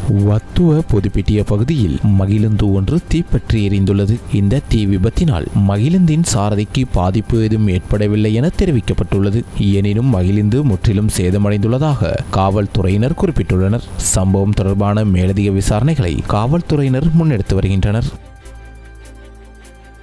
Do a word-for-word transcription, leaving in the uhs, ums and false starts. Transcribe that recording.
வத்துவ பொதுப்பெட்டிய பகுதியில் மகிழுந்து ஒன்று தீப்பற்றி எரிந்துள்ளது. இந்த தீ விபத்தினால் மகிழுந்தின் சாரதிக்கு பாதிப்பு எதுவும் ஏற்படவில்லை என தெரிவிக்கப்பட்டுள்ளது. எனினும் மகிழுந்து முற்றிலும் சேதமடைந்துள்ளதாக காவல்துறையினர் குறிப்பிட்டுள்ளனர். சம்பவம் தொடர்பான மேலதிக விசாரணைகளை காவல்துறையினர் முன்னெடுத்து வருகின்றனர்.